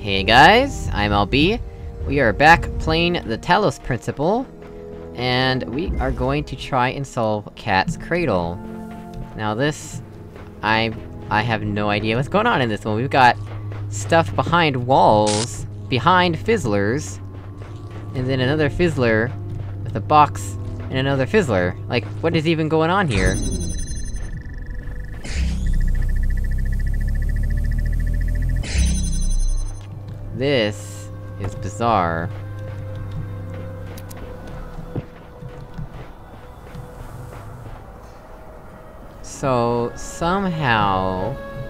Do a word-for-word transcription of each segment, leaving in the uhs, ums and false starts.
Hey guys, I'm L B. We are back playing the Talos Principle, and we are going to try and solve Cat's Cradle. Now this... I... I have no idea what's going on in this one. We've got stuff behind walls, behind fizzlers, and then another fizzler with a box and another fizzler. Like, what is even going on here? This is bizarre. So, somehow...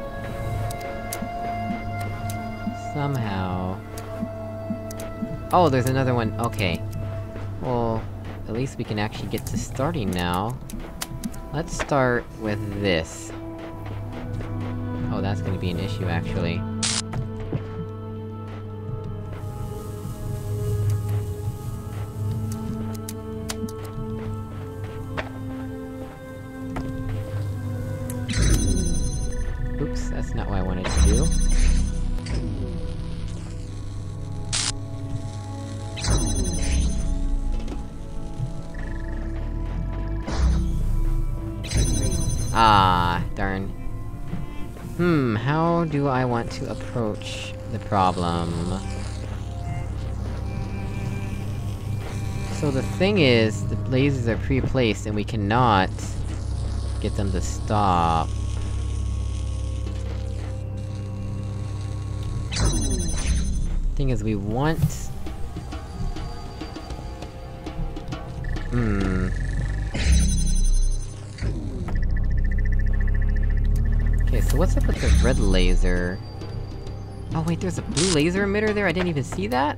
Somehow... Oh, there's another one, okay. Well, at least we can actually get to starting now. Let's start with this. Oh, that's gonna be an issue, actually. Oops, that's not what I wanted to do. Ah, darn. Hmm, how do I want to approach the problem? So the thing is, the lasers are pre-placed and we cannot get them to stop. Thing is, we want... Hmm... Okay, so what's up with the red laser? Oh wait, there's a blue laser emitter there? I didn't even see that?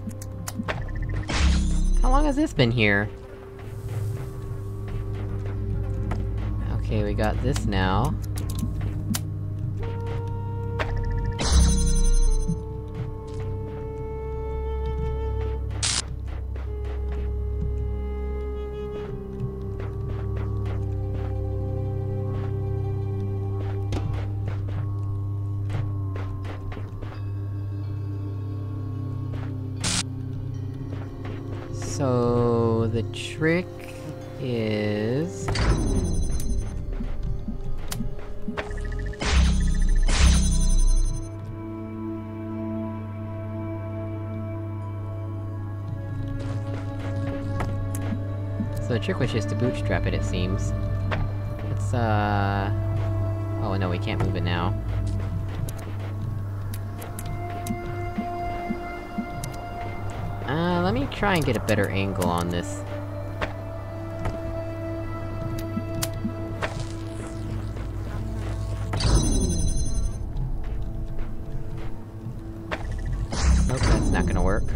How long has this been here? Okay, we got this now. So... the trick... is... So the trick was just to bootstrap it, it seems. Let's, uh... oh no, we can't move it now. Uh, let me try and get a better angle on this. Nope, that's not gonna work.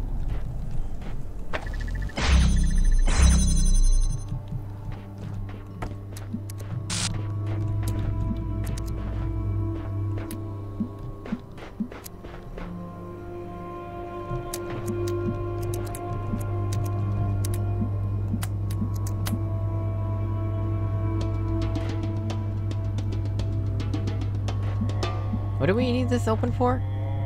What do we need this open for?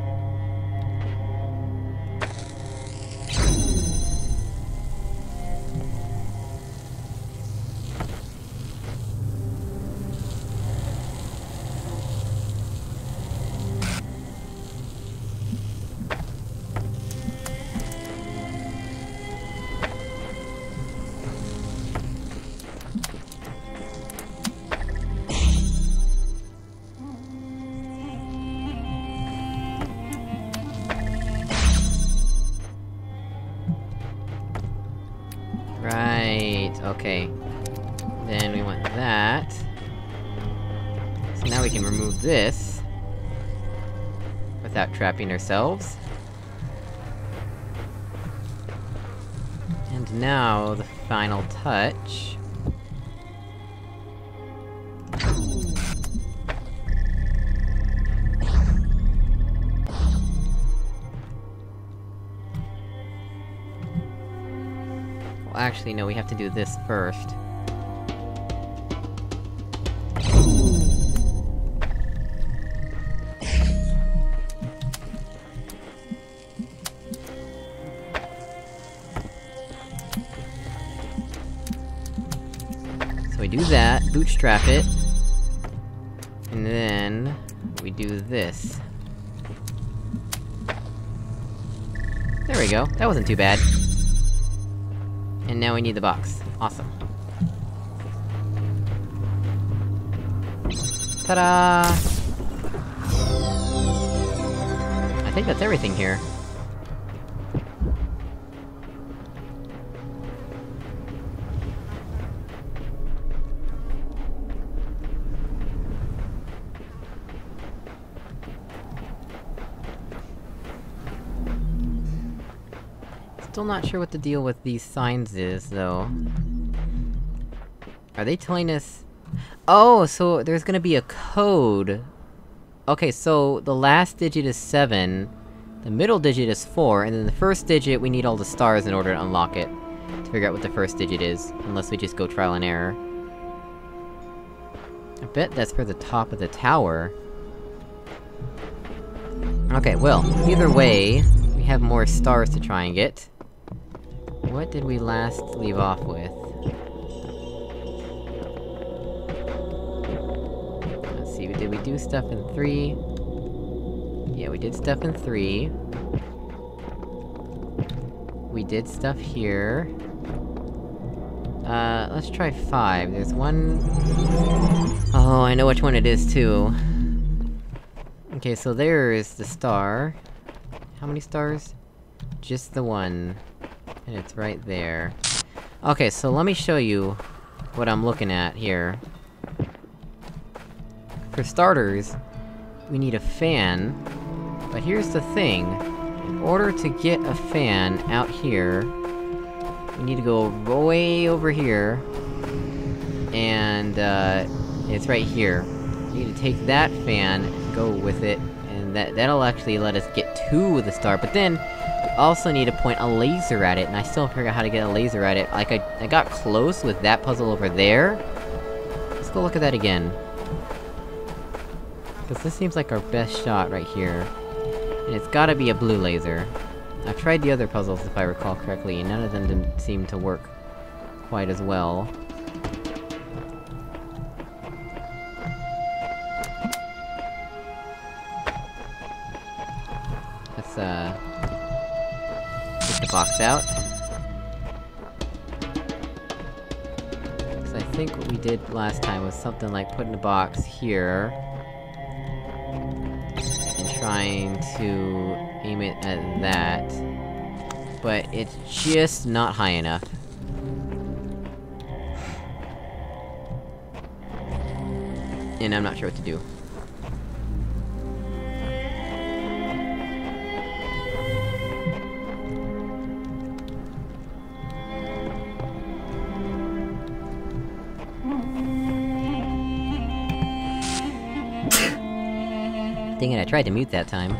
Right, okay. Then we want that. So now we can remove this without trapping ourselves. And now, the final touch. Well, actually, no, we have to do this first. we do that, bootstrap it. And then... we do this. There we go, that wasn't too bad. And now we need the box. Awesome. Ta-da! I think that's everything here. Still not sure what the deal with these signs is, though. Are they telling us... Oh, so there's gonna be a code. Okay, so the last digit is seven, the middle digit is four, and then the first digit, we need all the stars in order to unlock it. To figure out what the first digit is, unless we just go trial and error. I bet that's for the top of the tower. Okay, well, either way, we have more stars to try and get. What did we last leave off with? Let's see, did we do stuff in three? Yeah, we did stuff in three. We did stuff here. Uh, let's try five. There's one... Oh, I know which one it is, too. Okay, so there is the star. How many stars? Just the one. And it's right there. Okay, so let me show you what I'm looking at here. For starters, we need a fan. But here's the thing. In order to get a fan out here, we need to go way over here. And, uh, it's right here. We need to take that fan, and go with it, and that- that'll actually let us get to the star, but then, we also need to point a laser at it, and I still haven't figured out how to get a laser at it. Like, I- I got close with that puzzle over there. Let's go look at that again. Cause this seems like our best shot right here. And it's gotta be a blue laser. I've tried the other puzzles, if I recall correctly, and none of them didn't seem to work quite as well. Let's, uh... get the box out. Cause I think what we did last time was something like putting a box here... and trying to aim it at that... but it's just not high enough. And I'm not sure what to do. Dang it, I tried to mute that time.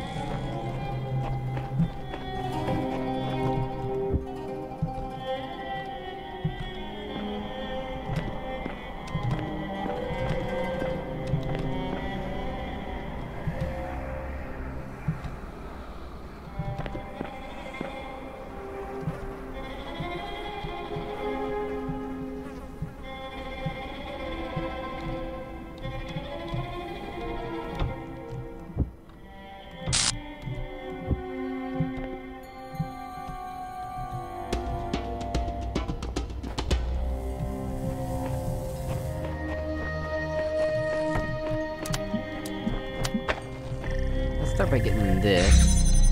Start by getting this.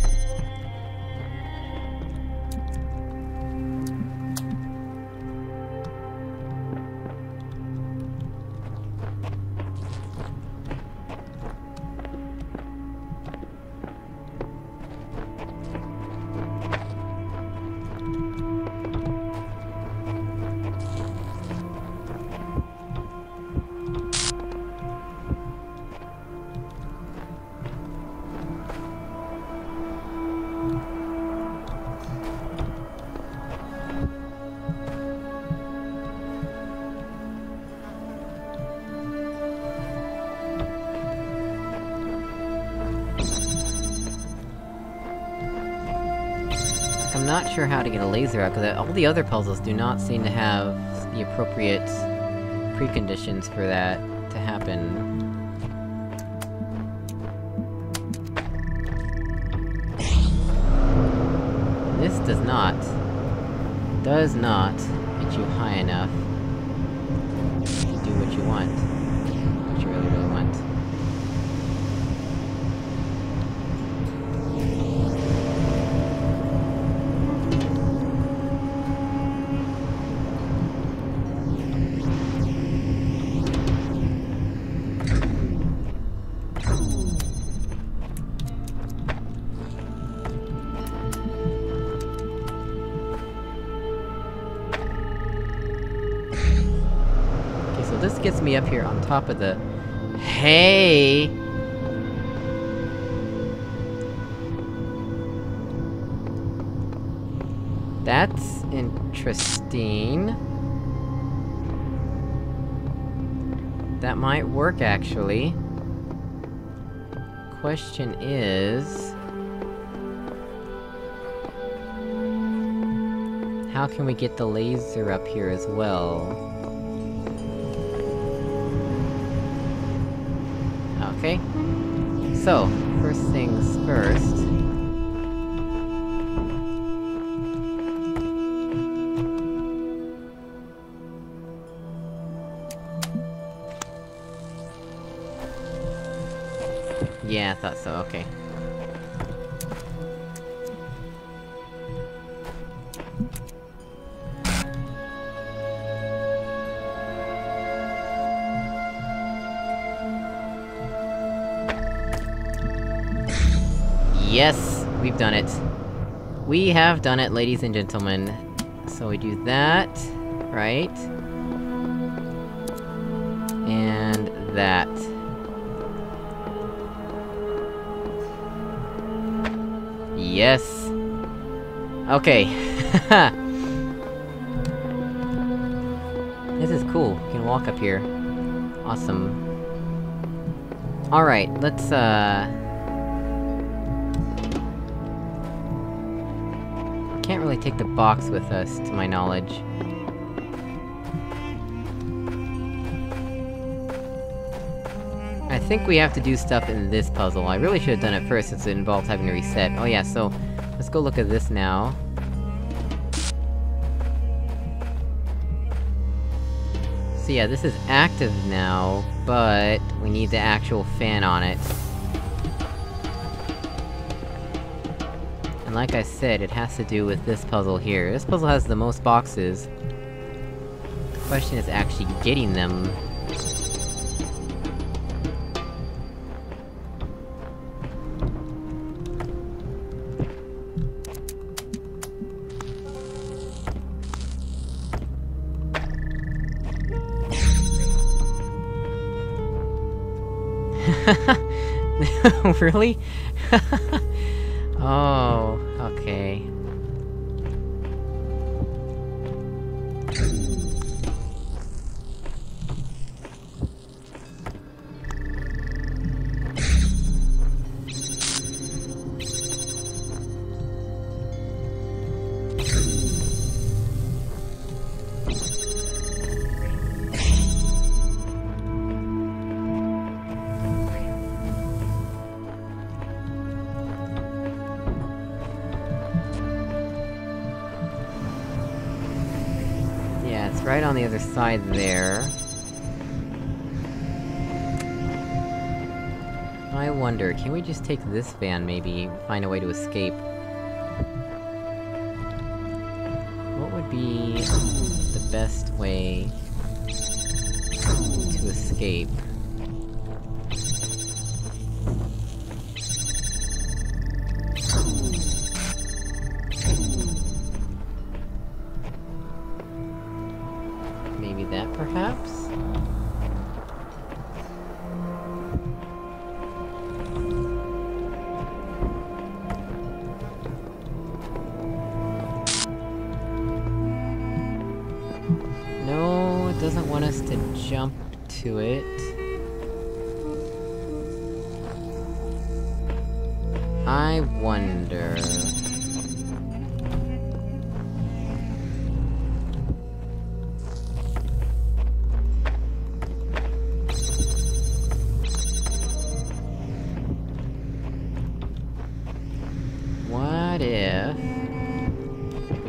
I'm not sure how to get a laser out, because all the other puzzles do not seem to have the appropriate preconditions for that to happen. This does not... does not get you high enough to do what you want. What you really, really want. This gets me up here on top of the... Hey! That's interesting. That might work, actually. Question is... how can we get the laser up here as well? Okay. So, first things first... yeah, I thought so, okay. Yes! We've done it. We have done it, ladies and gentlemen. So we do that... right? And... that. Yes! Okay. This is cool. We can walk up here. Awesome. Alright, let's, uh... can't really take the box with us, to my knowledge. I think we have to do stuff in this puzzle. I really should've done it first, since it involved having to reset. Oh yeah, so... let's go look at this now. So yeah, this is active now, but... we need the actual fan on it. And like I said, it has to do with this puzzle here. This puzzle has the most boxes. The question is actually getting them. Really? Oh, okay. Yeah, it's right on the other side there. I wonder, can we just take this van, maybe, find a way to escape? What would be the best way to escape? Maybe that, perhaps? No, it doesn't want us to jump to it. I wonder...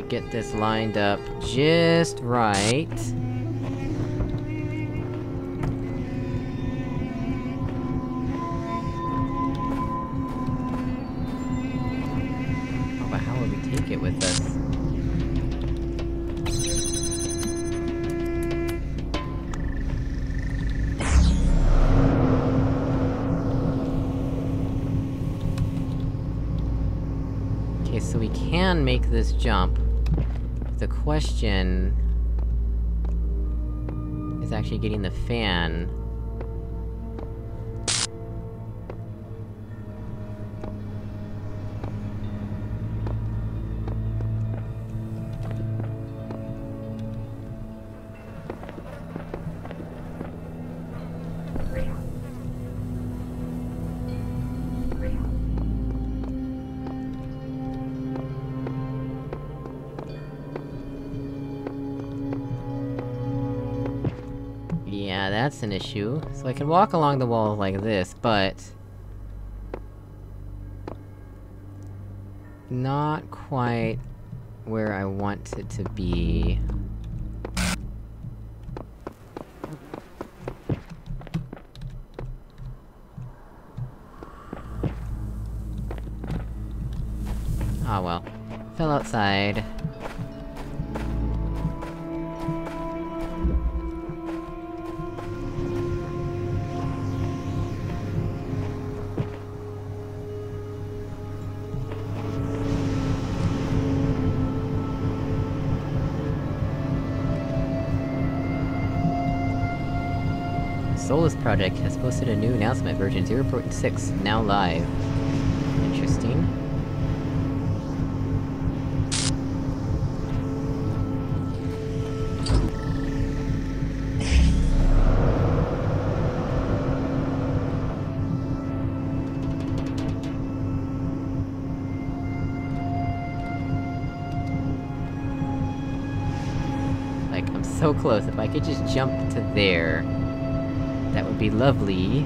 get this lined up just right. Oh, but how would we take it with us? Okay, so we can make this jump. The question... is actually getting the fan. Yeah, that's an issue. So I can walk along the wall like this, but... not quite where I want it to be. Ah well. Fell outside. Solus Project has posted a new announcement, version zero point six, now live. Interesting. Like, I'm so close, if I could just jump to there... that would be lovely.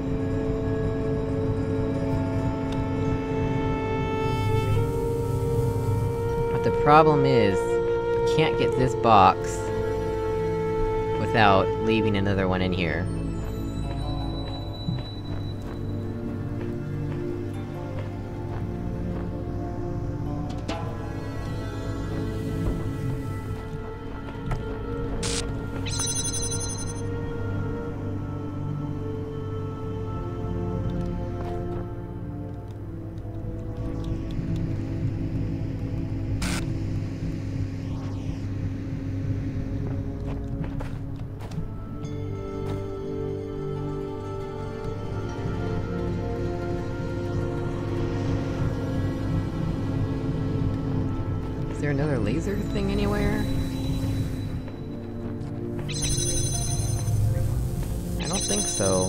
But the problem is... I can't get this box... without leaving another one in here. Is there another laser thing anywhere? I don't think so.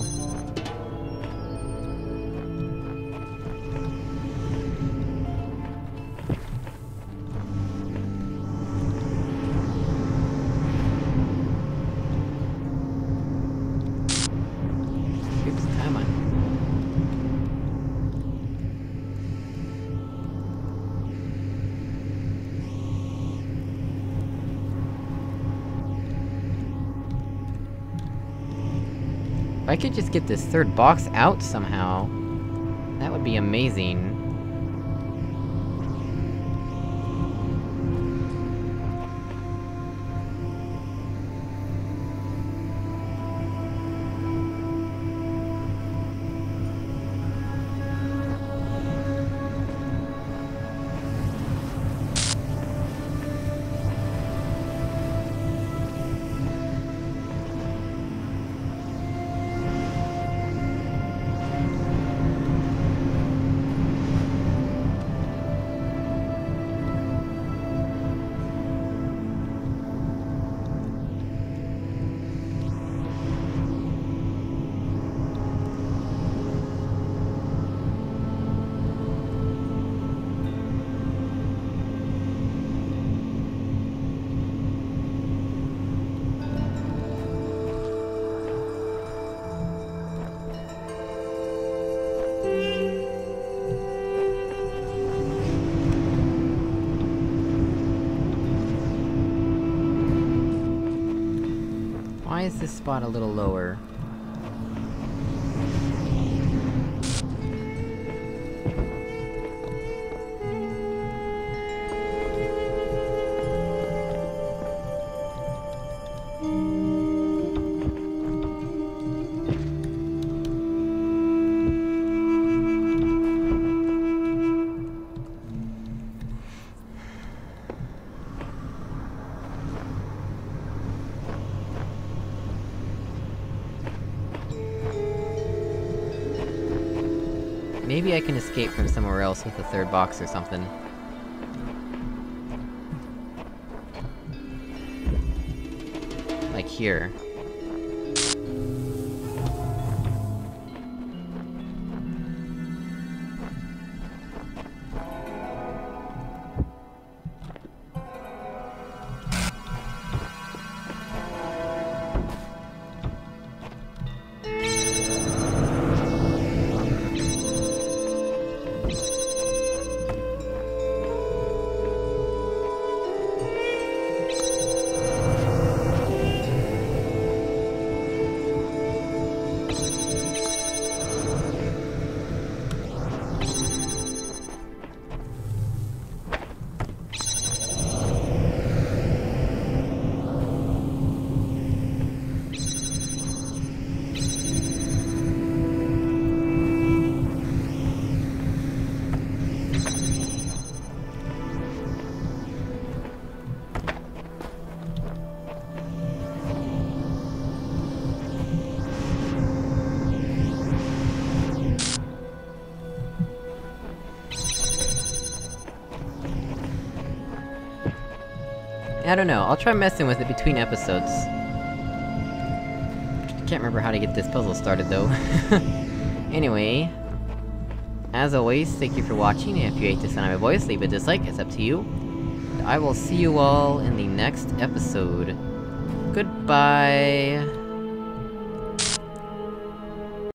Oops, come on. If I could just get this third box out somehow, that would be amazing. this spot a little lower. Maybe I can escape from somewhere else with a third box or something. Like here. I don't know, I'll try messing with it between episodes. Can't remember how to get this puzzle started, though. Anyway... As always, thank you for watching, and if you hate the sound of my voice, leave a dislike, it's up to you. And I will see you all in the next episode. Goodbye!